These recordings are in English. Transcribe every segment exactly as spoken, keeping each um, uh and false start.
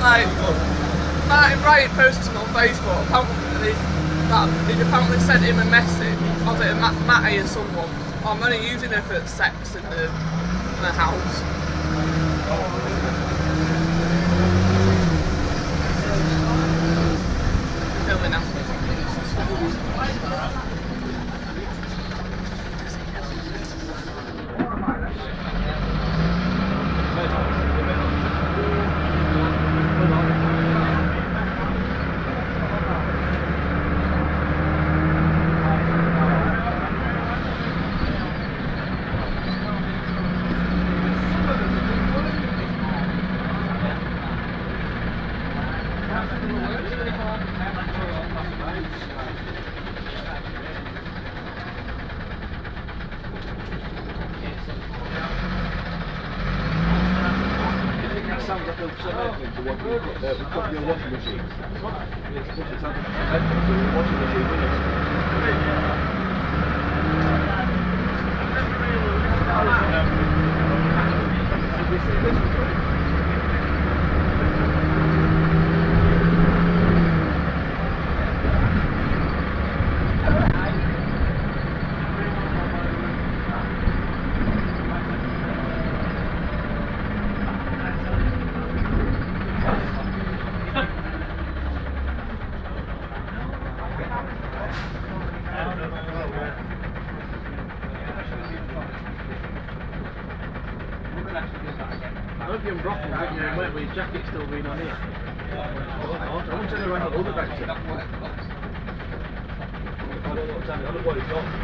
like, Martin Wright posted something on Facebook, apparently, that he'd apparently sent him a message, of it, Matt, Matty or someone, oh, I'm only using her for sex in the, in the house. Filming now. Sounds like a something to what we've got there. We've got your washing machine. It's washing machine, isn't it? I hope you're in brothel, but you're wet with your jacket still being on here. I want to turn around the other back to I don't know what it's on.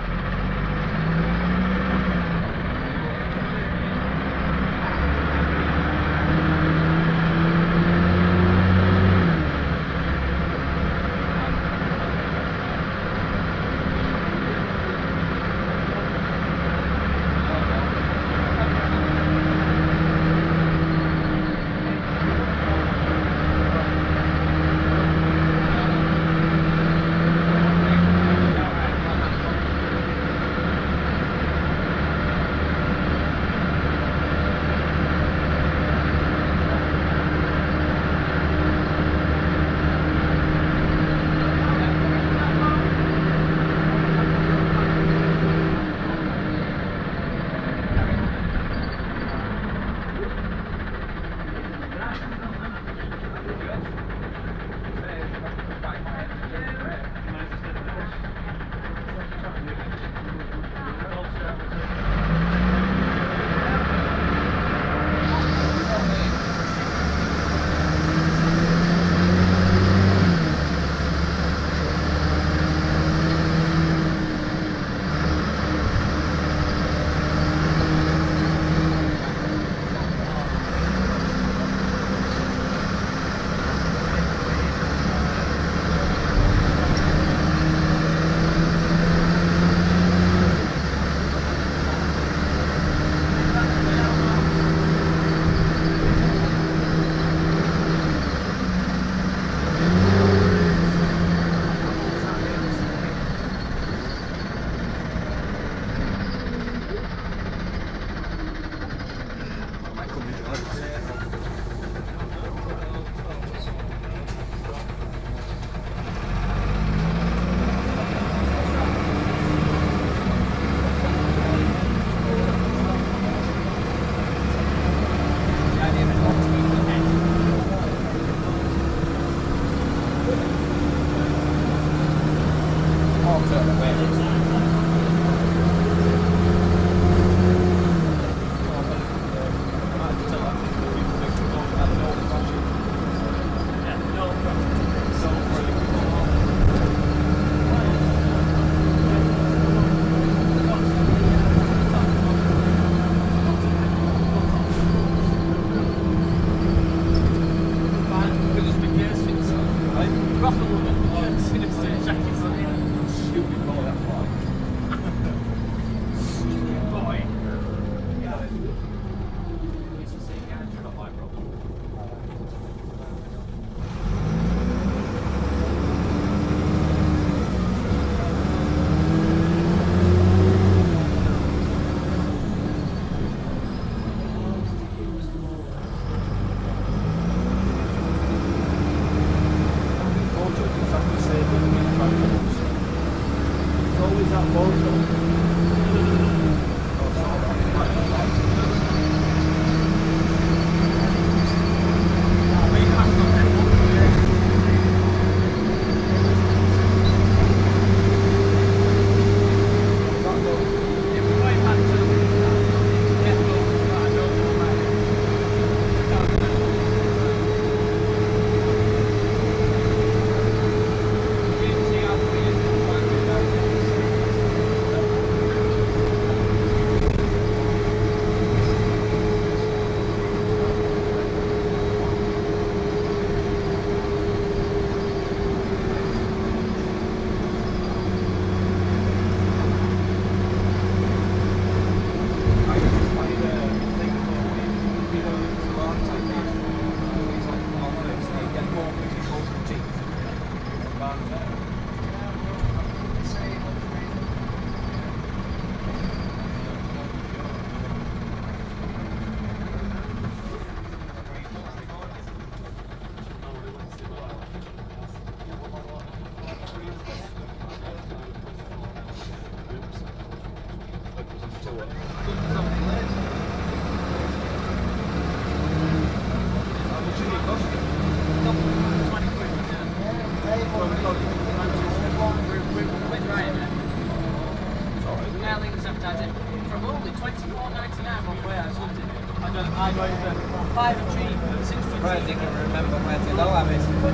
five and three, six and Surprised you can remember where to go, Abby.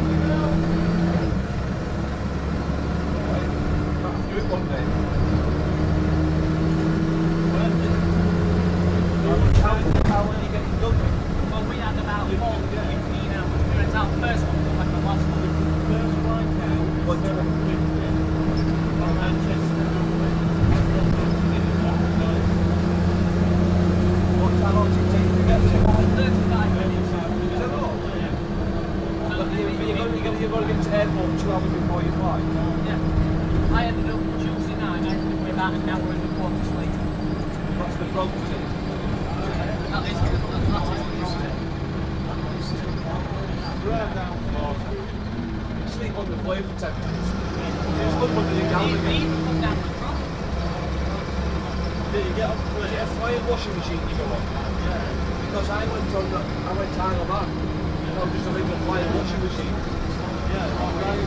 Do it one day. How, how will you get it done? Well, we had about four, fifteen hours. We went out first one, like the last one. First right now, What do you from Manchester. How long does it take to get there? thirty-five minutes. Is that all? So But we, you- we, you've got to- you've got to get to the airport two hours before you fly. yeah. I ended up Tuesday night, I ended up with about an hour and a quarter sleep. That's the problem, isn't it? That is the, that, that is the problem. Drive down Florida. Sleep on the plane for ten minutes. It's up under the We, galley we again. even come down the front. Yeah, you get up, you get a flying washing machine you go on. Because I went on the, I went to Isle of Man. And I was just having a flying washing machine. Yeah,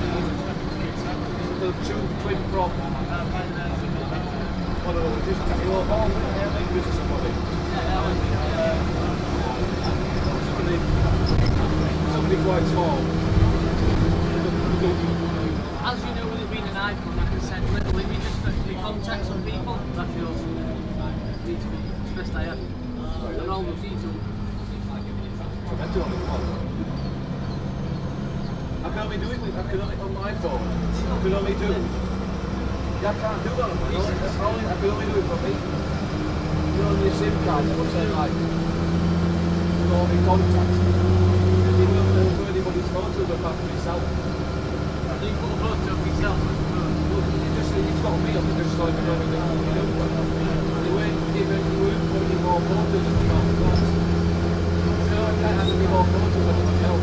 the two twin prop. What do we just take you all home and make business somebody. Somebody, somebody quite small. As you know, with it being an iPhone, I can send little images for the contacts on people. That's yours. Needs to be it's best I have. And all the details. That's the only one. I can only do it with, I can only, on my phone, I can only do, yeah, I can't do that on my phone, I only, I can only do it for me. You know, on your SIM card, it will say like, all the contacts. You don't know anybody's photos apart from yourself. So you put a photo of yourself. Well, you just, it's got me on it, just like everything you do. You weren't even, you weren't putting any more photos than you else. So I can't have any more photos than anybody else.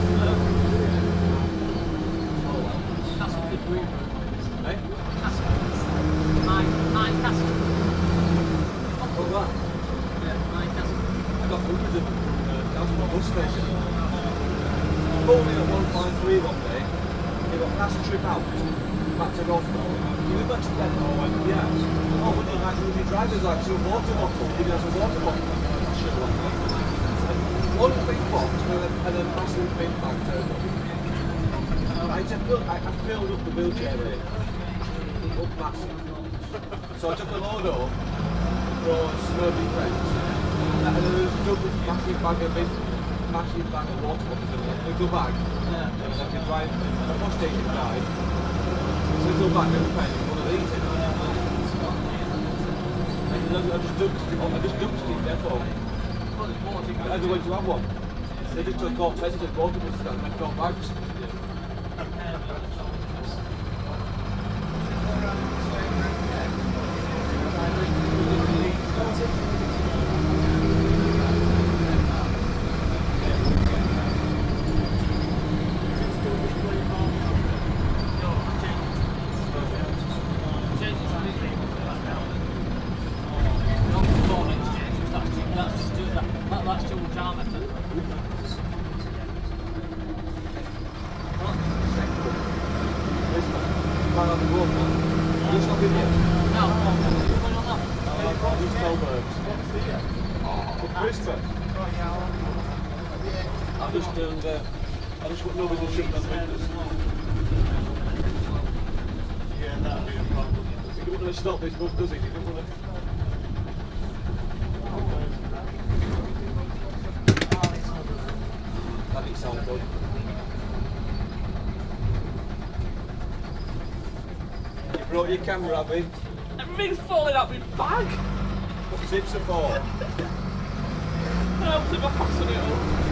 Castle Big Green. Eh? Castle. Mine, mine Castle. Oh, that. Yeah, mine Castle. I got hundreds of uh, Castle bus station. Pulled in at one five three one day. He got past a trip out, back to Rothwell. He went back to Denver. I went, yeah. Oh, but then like, the driver's like, so water bottle. He has a water bottle. Shit like that. One big box and a, and a massive big bag turned up. I, just filled, I, I filled up the wheelchair with it. Up massive. So I took a load up for Smurfy friends. And then there was a double massive bag of big, massive bag of water bottles in a little bag. Yeah. And I could drive a bus station guy. This little bag of pen, one of these in. And I just dumped it, I just dumped it in depot. I was going to have one. They just took off tested water bottles and left on bags. That's too much arm effort. Man on the road, man. Just not in yet. No, what's going on? These Telbergs. But Brisbane. I just turned, uh, I just want nobody to shut down windows. Yeah, that'd be a problem. He don't want to stop this book, does he? He don't want to. That didn't sound good. You brought your camera, Abby. Everything's falling out my bag. What zips are for? I hope if I fasten it up.